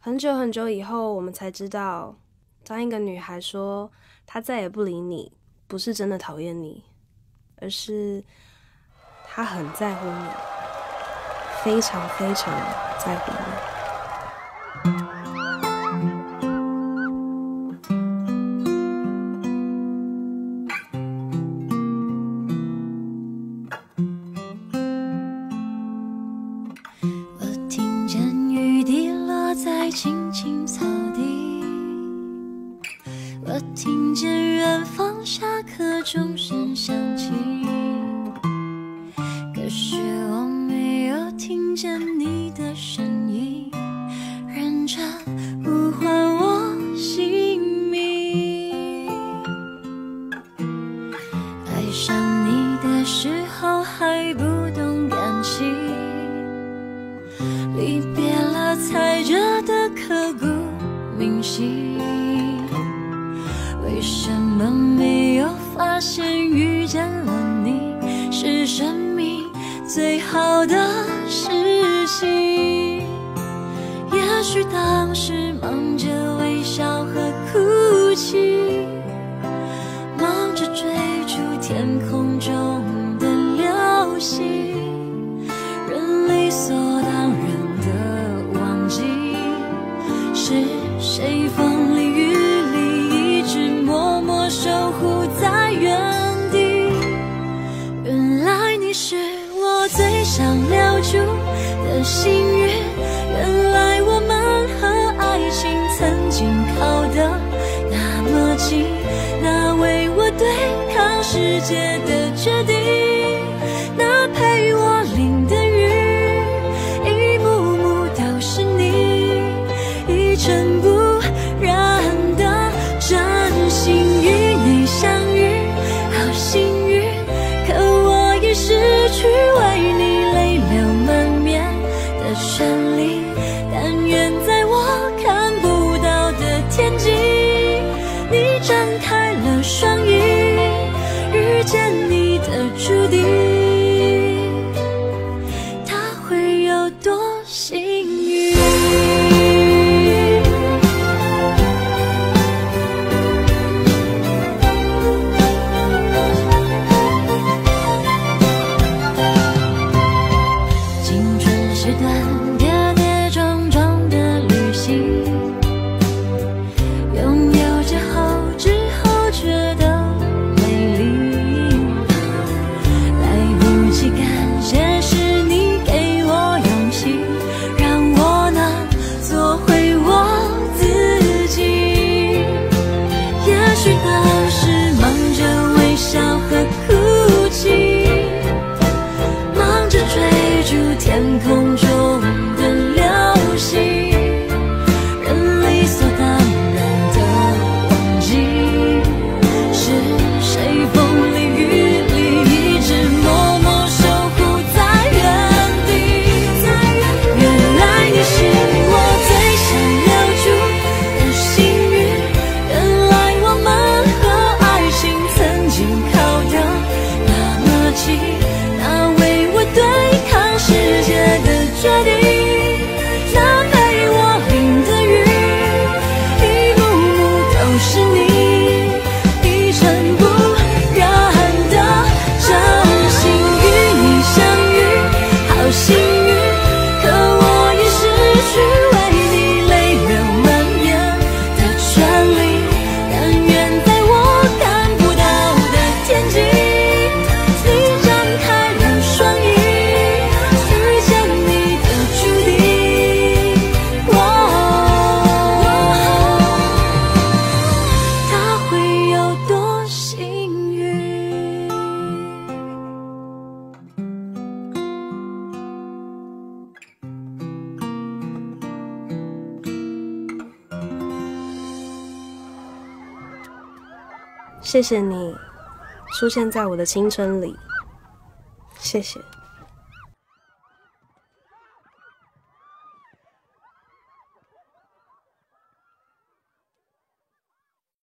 很久很久以后，我们才知道，当一个女孩说她再也不理你，不是真的讨厌你，而是她很在乎你，非常非常在乎你。 青青草地，我听见远方下课钟声响起，可是我没有听见你的声音，认真呼唤我姓名。爱上你的时候还不懂感情，离别了踩着的刻骨铭心，为什么没有发现遇见了你是生命最好的事情？也许当时忙着微笑和哭泣，忙着追逐天空中的流星，人理所当然是谁风里雨里一直默默守护在原地？原来你是我最想留住的幸运，原来我们和爱情曾经靠得那么近，那为我对抗世界的决定，那陪我淋的雨，一幕幕都是你，一尘不染的真心与你相遇，好幸运，可我已失去为你泪流满面的权利，但愿在我看不到的天际，你张开了双翼，遇见你的注定，它会有多幸运？天空中的流星，人理所当然的忘记，是谁风里雨里一直默默守护在原地？原来你是我最想留住的幸运，原来我们和爱情曾经靠得那么近，那为我对抗世界的决定，那陪我淋的雨，一幕幕都是你，一尘不染的真心与你相遇，好幸运，可我已失去为你泪流满面的权利，但愿在我看不到的天际，你张开了双翼， 谢谢你出现在我的青春里，谢谢。